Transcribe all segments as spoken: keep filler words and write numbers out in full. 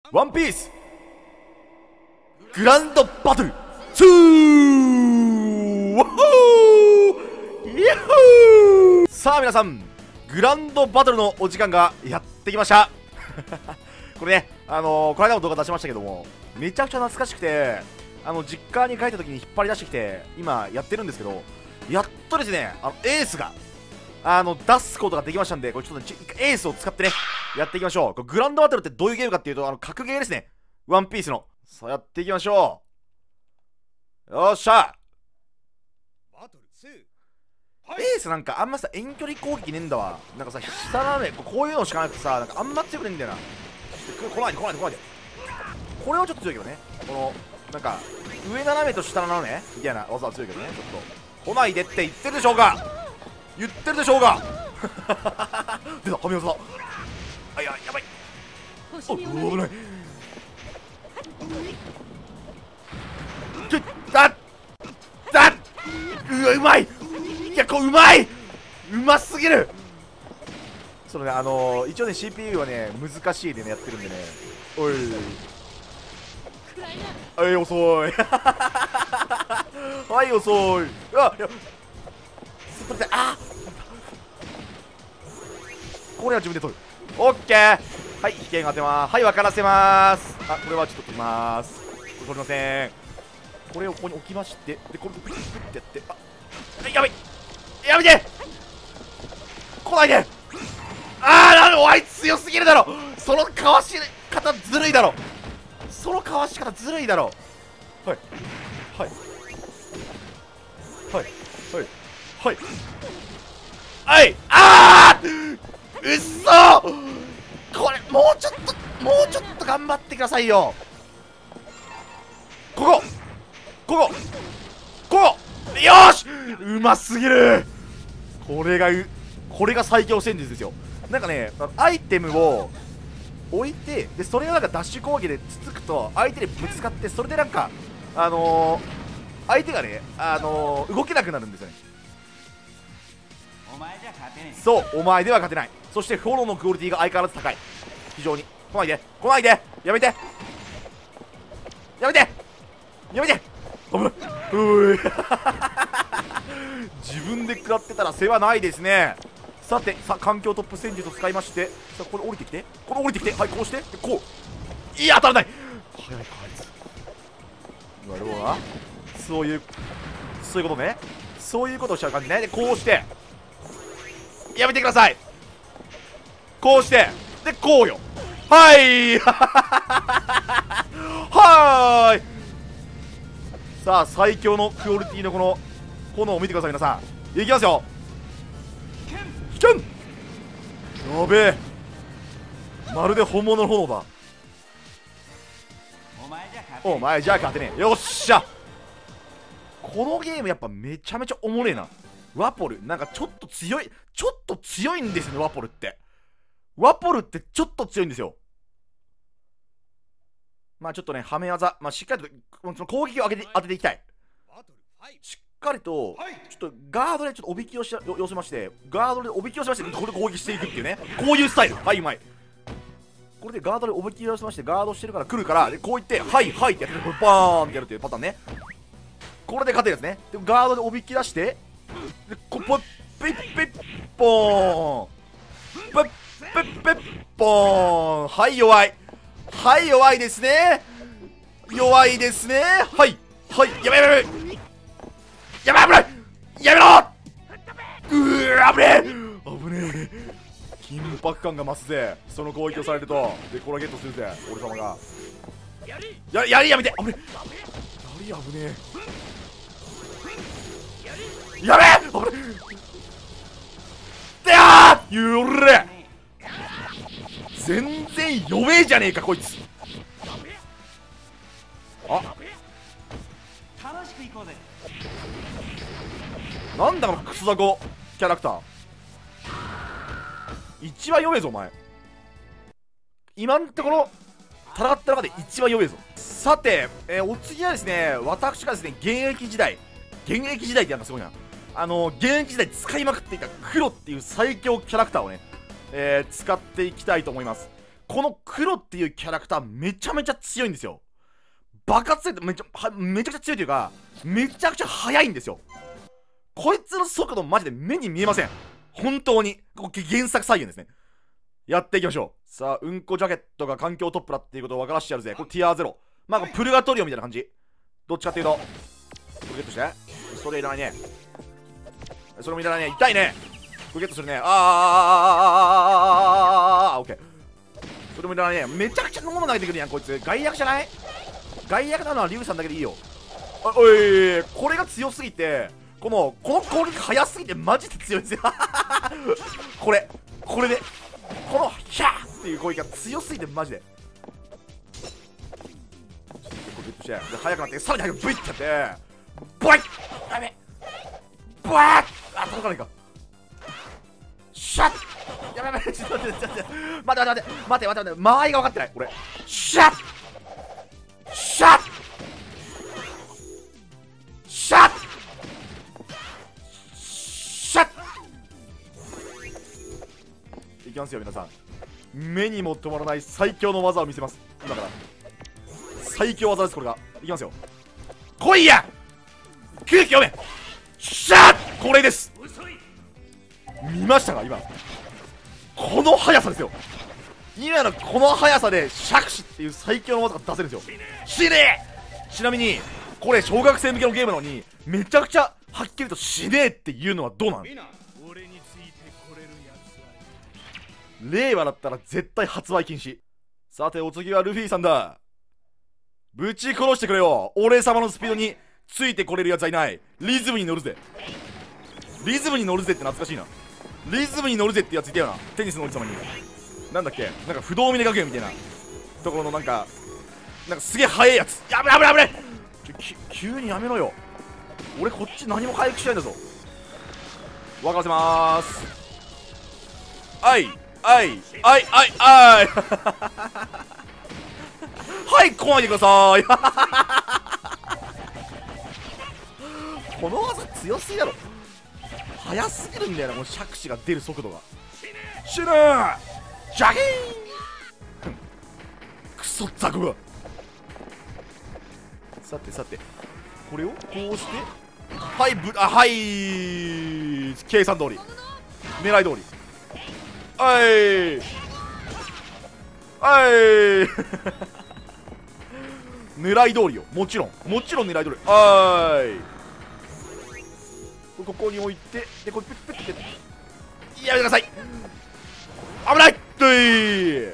ワンピースグランドバトルツーワッホーヤッホー。さあ皆さん、グランドバトルのお時間がやってきましたこれね、あのー、この間も動画出しましたけども、めちゃくちゃ懐かしくて、あの実家に帰った時に引っ張り出してきて今やってるんですけど、やっとですね、あのエースがあの出すことができましたんで、これちょっとエースを使ってねやっていきましょう。これグランドバトルってどういうゲームかっていうと、あの格ゲーですね、ワンピースの。さあやっていきましょう。よっしゃ。バトルツー、はい、エースなんかあんまさ遠距離攻撃ねえんだわ。なんかさ下斜めこういうのしかなくてさ、なんかあんま強くねえんだよな。来ないで来ないで来ないで。これはちょっと強いけどね、このなんか上斜めと下斜めみたいな技は強いけどね。ちょっと来ないでって言ってるでしょうが言ってるでしょうが出た、はめ技だ。あ、いや、やばい。お、危ない。だっだっうわ、うまい。いや、これうまいうますぎる。そのね、あのー、一応ね シーピーユー はね難しいでねやってるんでね。おいおい遅いはい遅い。あ、いやそれで、あこれは自分で取る。オッケー。はい、危険当てます。はい、分からせます。あ、これはちょっと取ります。これ取りません。これをここに置きまして、で、これピッピッってやって、あ、やばいやめて来ないで。あー、なるほど、あいつ強すぎるだろ。そのかわし方ずるいだろ。そのかわし方ずるいだろ。はいはいはいはいはいはい、あーうっそ。これもうちょっともうちょっと頑張ってくださいよ。ここここここよーし、うますぎる。これがこれが最強戦術ですよ。なんかね、アイテムを置いて、でそれをなんかダッシュ攻撃でつつくと相手にぶつかって、それでなんかあのー、相手がね、あのー、動けなくなるんですよね。 お前じゃ勝てねえ。 そう、お前では勝てない。そしてフォローのクオリティが相変わらず高い。非常に。来ないで来ないで、やめてやめてやめて、危ない。うー自分で食らってたら世話ないですね。さて、さ環境トップ戦術を使いまして、さこれ降りてきて、これ降りてきて、はい、こうして、こう、いや当たらない。早いかあいつ。なるほどな。そういうそういうことね。そういうことをしちゃう感じね。でこうしてやめてください。こうしてでこうよ。はいはーい。さあ最強のクオリティのこの炎を見てください皆さん。いきますよ。危険。やべえ、まるで本物の炎だ。 お前じゃ勝てねえ。 お前じゃあ勝てねえ。よっしゃ。このゲームやっぱめちゃめちゃおもれえな。ワポルなんかちょっと強い、ちょっと強いんですよね。ワポルってワポルってちょっと強いんですよ。まあちょっとね、はめ技、まあしっかりとその攻撃を上げて当てていきたい。しっかりとちょっとガードでちょっとおびき寄せ寄せまして、ガードでおびき寄せまして、これで攻撃していくっていうね、こういうスタイル。はい、うまい。これでガードでおびき寄せまして、ガードしてるから来るから、でこういってはいはいってやって、これバーンってやるっていうパターンね。これで勝てるやつね。でガードでおびき出して、でこポッピッピッポーンピッピッピッポーン。はい、弱い。はい、弱いですね。弱いですね。はいはい、やめやめやめやめ、危ない、やめろ。うー、危ねえ危ねえ。緊迫感が増すぜ、その攻撃をされると。でこれゲットするぜ俺様が。ややりやめて、危ねえ、やり危ねえ、やべえ危ねえ。でやーゆれ、全然弱えじゃねえかこいつ。あ、 楽しく行こうぜ。 なんだこのクソザコキャラクター。一番弱えぞお前。今んところ戦った中で一番弱えぞ。さて、えー、お次はですね、私がですね、現役時代現役時代ってやるのすごいな。あのー、現役時代使いまくっていた黒っていう最強キャラクターをね、えー、使っていきたいと思います。 この黒っていうキャラクターめちゃめちゃ強いんですよ。爆発性ってめちゃはめちゃくちゃ強いというか、めちゃくちゃ速いんですよ。こいつの速度マジで目に見えません。本当にここ原作再現ですね。やっていきましょう。さあ、うんこジャケットが環境トップだっていうことを分からしてやるぜ。これティアゼロ、まあプルガトリオみたいな感じ。どっちかっていうとこれゲットして、それいらないね。それもいらないね。痛いね。これゲットするね。あーあーあーあーあーあーあーあー、オッケー。それもいらないね。めちゃくちゃのもの投げてくるやんこいつ。外役じゃない？外役なのはリュウさんだけでいいよ。あ、おい、これが強すぎて、このこの攻撃速すぎてマジで強いんですよ。これこれでこのヒャーっていう攻撃が強すぎてマジで。結構ゲットしてで速くなって、さらに速くブイッてやってボイッ、やべボワーッ、あ、届かないか。シャッ、やべやべ、ちょっと待って待って待って待って待って待って待って、間合いが分かってない俺。シャッシャッシャッシャッ、いきますよ皆さん。目にも止まらない最強の技を見せます今から。最強技ですこれが。いきますよ。来いや空気読め。シャッ、これです。見ましたか今この速さですよ。今のこの速さで杓子っていう最強の技が出せるんですよ。死ねえ。ちなみにこれ小学生向けのゲームなのにめちゃくちゃはっきりと死ねえっていうのはどうなの？令和だったら絶対発売禁止。さてお次はルフィさんだ。ぶち殺してくれよ。俺様のスピードについてこれるやつはいない。リズムに乗るぜ。リズムに乗るぜって懐かしいな。リズムに乗るぜってやついたよな、テニスの王子様に。なんだっけ、なんか不動峰学園みたいなところのなんかなんかすげえ速いやつ。やべやべやべ、ちょき急にやめろよ。俺こっち何も回復しないんだぞ。沸かせまーす。あいあいあいあいあいはい来ないでください。この技強すぎだろ。速すぎるんだよな、この杓子が出る速度が。死ぬージャギーンクソザコが。さてさてこれをこうして、はいぶあはい計算通り狙い通り、はいはい狙い通りよ。もちろんもちろん狙い通り。はーい、ここに置いて、でこれプップッてやめてください。危ないとい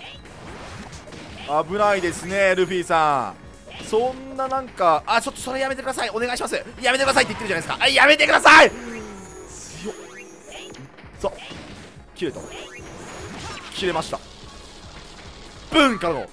危ないですねルフィさん。そんななんか、あ、ちょっとそれやめてください、お願いします。やめてくださいって言ってるじゃないですか。あ、やめてください。強っ。さあ切れた、切れました。ブンからの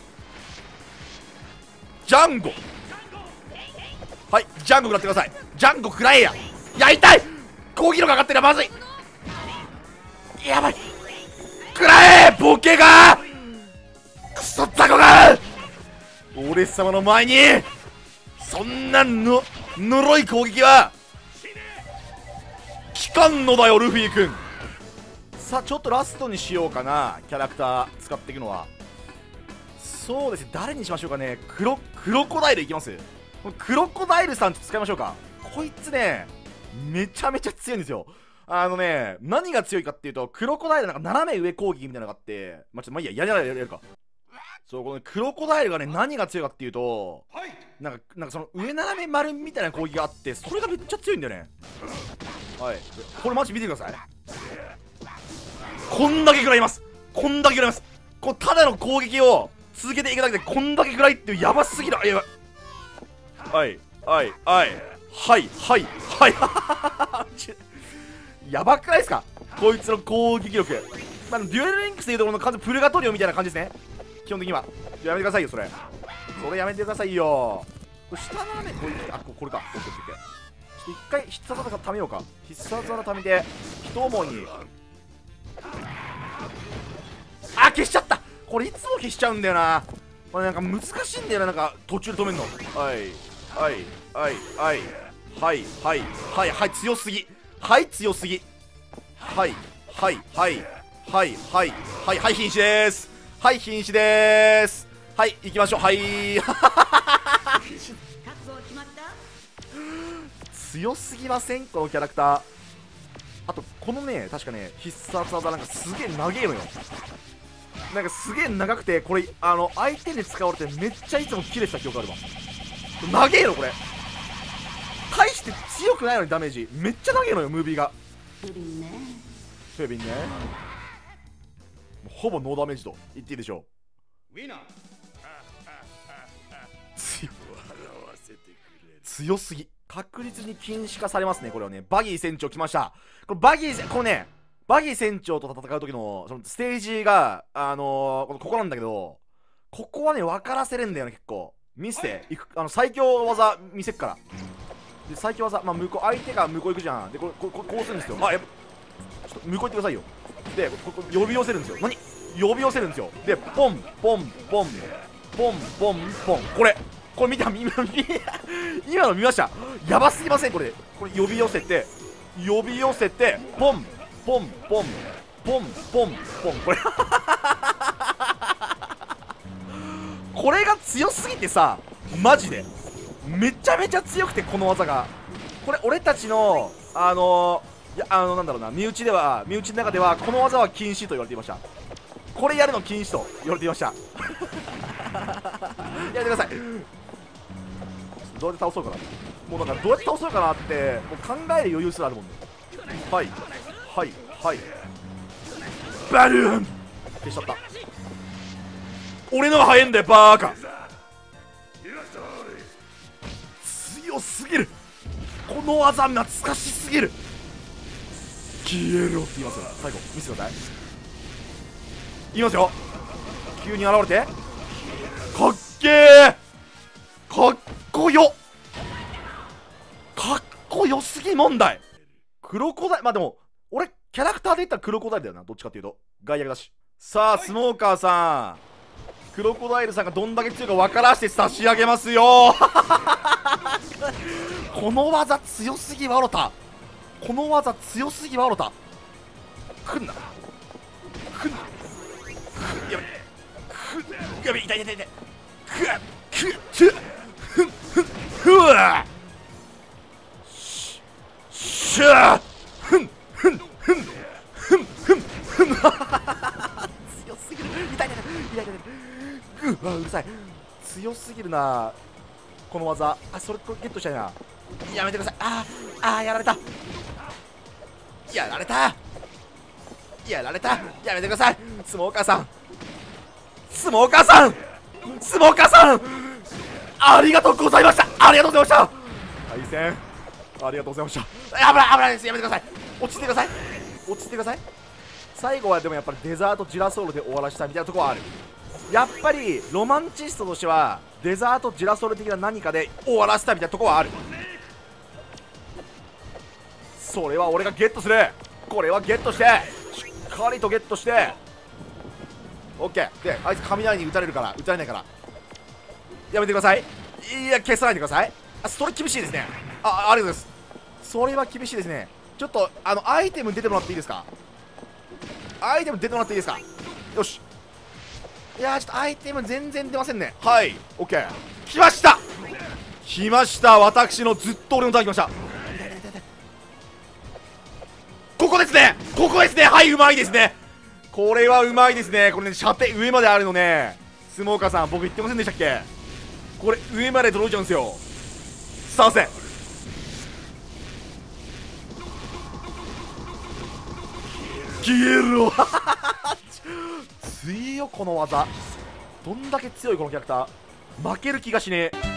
ジャンゴ。はい、ジャンゴ食らってください。ジャンゴ食らえや。やりたい。攻撃力上がってるらまずい。やばい、食らえボケが。クソザコが。俺様の前にそんなの呪い攻撃は効かんのだよルフィ君。さあちょっとラストにしようかな、キャラクター使っていくのは。そうですね、誰にしましょうかね。クロクロコダイルいきます。クロコダイルさんちょっと使いましょうか。こいつねめちゃめちゃ強いんですよ。あのね、何が強いかっていうと、クロコダイルなんか斜め上攻撃みたいなのがあって、まあ、ちょっとまあいいや、やるやるやるか。そう、このクロコダイルがね、何が強いかっていうと、なんか、なんかその上斜め丸みたいな攻撃があって、それがめっちゃ強いんだよね。はい。これマジ見てください。こんだけ食らいます。こんだけ食らいます。こうただの攻撃を続けていくだけで、こんだけ食らいっていうやばすぎる。あ、やばい。はい、はい、はい。はい、はい、はい。やばくないですかこいつの攻撃力。まあ、デュエルリンクスでいうところの完全プルガトリオみたいな感じですね、基本的には。やめてくださいよそれ。それやめてくださいよ。これ下のね、こういう、あ、これか。オッケーオッケー。ちょっと一回必殺技ためようか。必殺技ためて一思いに。あ、消しちゃった。これいつも消しちゃうんだよな。これなんか難しいんだよな、なんか途中で止めるの。はいはいはいはいはいはいはいはい、強すぎ。はい強すぎ。はいはいはいはいはいはいはい、瀕死でーす。 はい、瀕死でーす。はい、行きましょう。はい強すぎませんこのキャラクター。あとこのね、確かね必殺技なんかすげえ長えのよ。なんかすげえ長くて、これあの相手に使われてめっちゃいつもキレてた記憶あるわ。長えのこれ。大して強くないのにダメージめっちゃ長えのよ、ムービーが。フェビンね、ほぼノーダメージと言っていいでしょう。強強すぎ、確実に禁止化されますね。これはね、バギー船長来ました。これバギーこのねバギー船長と戦う時のそのステージがあのー、このここなんだけど、ここはね分からせれんだよね。結構見せていく、あの最強技見せっから。で最強技、まあ向こう相手が向こう行くじゃん。でこれこここうするんですよ。あ、やっぱちょっと向こう行ってくださいよ。でここ呼び寄せるんですよ。何呼び寄せるんですよ。でポンポンポンポンポンポン、これこれ見た今今の見ました。やばすぎませんこれ。これ呼び寄せて呼び寄せてポンポンポンポンポンポン、これこれが強すぎてさ、マジでめちゃめちゃ強くて、この技が。これ俺たちのあのー、いやあのなんだろうな、身内では身内の中ではこの技は禁止と言われていました。これやるの禁止と言われていましたやめてください。どうやって倒そうかな、もうなんかどうやって倒そうかなってもう考える余裕すらあるもんね。はいはいはい、バルーン消しちゃった。俺のは早いんだよバーカ。強すぎる、この技懐かしすぎる。消えろって言いますよ。最後見せてください。言いますよ。急に現れてかっけー、かっこよ、かっこよすぎ問題。クロコダイル、まあでも俺キャラクターで言ったらクロコダイルだよな、どっちかっていうと外役だし。さあスモーカーさん、クロコダイルさんがどんだけ強いか分からして差し上げますよこの技強すぎワロタ、この技強すぎワロタ。くんなくんなやべくやべ、痛い痛い痛い、くくくふんふんふわししゃふんふんふんふんふんふん強すぎる、痛い痛い痛い痛い、うわうるさい、強すぎるなこの技。あ、それこれゲットしたいな。やめてください。あーあー、やられたやられたやられた、やめてください。スモーカーさんスモーカーさんスモーカーさんありがとうございました、ありがとうございました、対戦ありがとうございました。危ない危ないです、やめてください。落ち着いてください、落ち着いてください。最後はでもやっぱりデザートジラソールで終わらせたいみたいなところはある。やっぱりロマンチストとしてはデザートジラソール的な何かで終わらせたいみたいなところはある。それは俺がゲットする。これはゲットしてしっかりとゲットして OK で、あいつ雷に打たれるから打たれないからやめてください。いや消さないでください。あ、それ厳しいですね。あ、ありがとうございます。それは厳しいですね。ちょっとあのアイテム出てもらっていいですか。アイテム出てもらっていいですか。よし。いやーちょっとアイテム全然出ませんね。はい OK 来ました来ました。私のずっと俺のターン来ました。ここですね、ここですね。はい、うまいですね。これはうまいですね。これね、射程上まであるのね。スモーカーさん僕言ってませんでしたっけ。これ上まで届いちゃうんですよ。さあせん消えろ強いよこの技。どんだけ強いこのキャラクター。負ける気がしねえ。